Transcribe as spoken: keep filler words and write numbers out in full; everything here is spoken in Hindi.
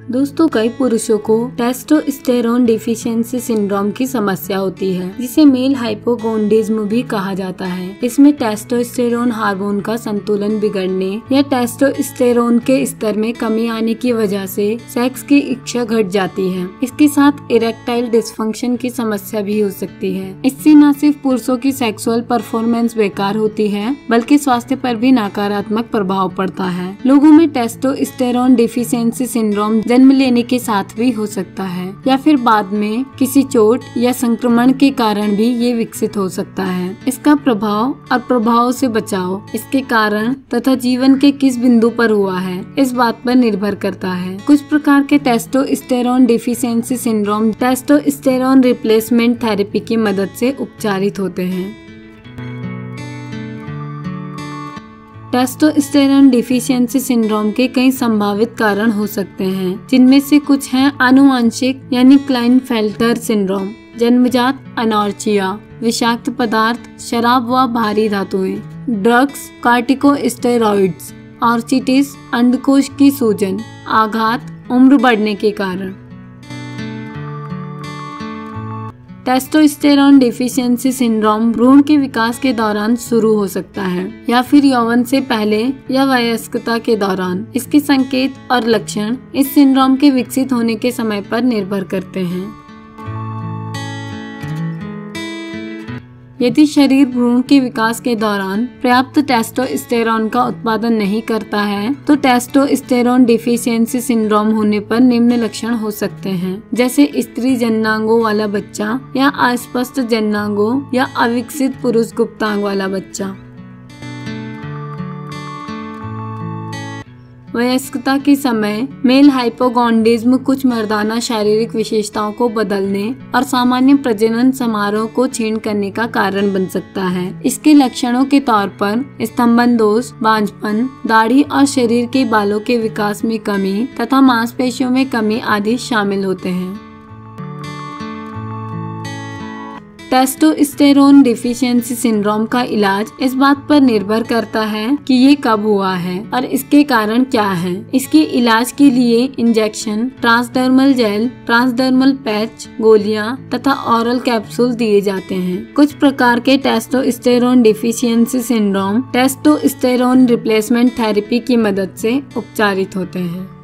दोस्तों, कई पुरुषों को टेस्टोस्टेरोन डिफिशियंसी सिंड्रोम की समस्या होती है, जिसे मेल हाइपोगोनाडिज्म भी कहा जाता है। इसमें टेस्टोस्टेरोन हार्मोन का संतुलन बिगड़ने या टेस्टोस्टेरोन के स्तर में कमी आने की वजह से सेक्स की इच्छा घट जाती है। इसके साथ इरेक्टाइल डिसफंक्शन की समस्या भी हो सकती है। इससे न सिर्फ पुरुषों की सेक्सुअल परफॉर्मेंस बेकार होती है, बल्कि स्वास्थ्य पर भी नकारात्मक प्रभाव पड़ता है। लोगों में टेस्टोस्टेरोन डिफिशियंसी सिंड्रोम जन्म लेने के साथ भी हो सकता है या फिर बाद में किसी चोट या संक्रमण के कारण भी ये विकसित हो सकता है। इसका प्रभाव और प्रभाव से बचाव इसके कारण तथा जीवन के किस बिंदु पर हुआ है, इस बात पर निर्भर करता है। कुछ प्रकार के testosterone deficiency syndrome testosterone replacement therapy की मदद से उपचारित होते हैं। टेस्टोस्टेरोन डिफिशियंसी सिंड्रोम के कई संभावित कारण हो सकते हैं, जिनमें से कुछ हैं आनुवंशिक यानी क्लाइनफेल्टर सिंड्रोम, जन्मजात अनोरेक्सिया, विषाक्त पदार्थ, शराब व भारी धातुएं, ड्रग्स, कॉर्टिकोस्टेरॉइड्स, आर्थराइटिस, अंडकोश की सूजन, आघात, उम्र बढ़ने के कारण। टेस्टोस्टेरोन डिफिशियंसी सिंड्रोम भ्रूण के विकास के दौरान शुरू हो सकता है या फिर यौवन से पहले या वयस्कता के दौरान। इसके संकेत और लक्षण इस सिंड्रोम के विकसित होने के समय पर निर्भर करते हैं। यदि शरीर भ्रूण के विकास के दौरान पर्याप्त टेस्टोस्टेरोन का उत्पादन नहीं करता है, तो टेस्टोस्टेरोन डिफिशियंसी सिंड्रोम होने पर निम्न लक्षण हो सकते हैं, जैसे स्त्री जननांगों वाला बच्चा या अस्पष्ट जननांगों या अविकसित पुरुष गुप्तांग वाला बच्चा। वयस्कता के समय मेल हाइपोगोनाडिज्म कुछ मर्दाना शारीरिक विशेषताओं को बदलने और सामान्य प्रजनन समारोह को क्षीण करने का कारण बन सकता है। इसके लक्षणों के तौर पर स्तंभन दोष, बांझपन, दाढ़ी और शरीर के बालों के विकास में कमी तथा मांसपेशियों में कमी आदि शामिल होते हैं। टेस्टोस्टेरोन डिफिशियंसी सिंड्रोम का इलाज इस बात पर निर्भर करता है कि ये कब हुआ है और इसके कारण क्या है। इसके इलाज के लिए injection, transdermal gel, transdermal patch, गोलियां तथा ऑरल कैप्सूल दिए जाते हैं। कुछ प्रकार के testosterone deficiency syndrome testosterone replacement therapy की मदद से उपचारित होते हैं।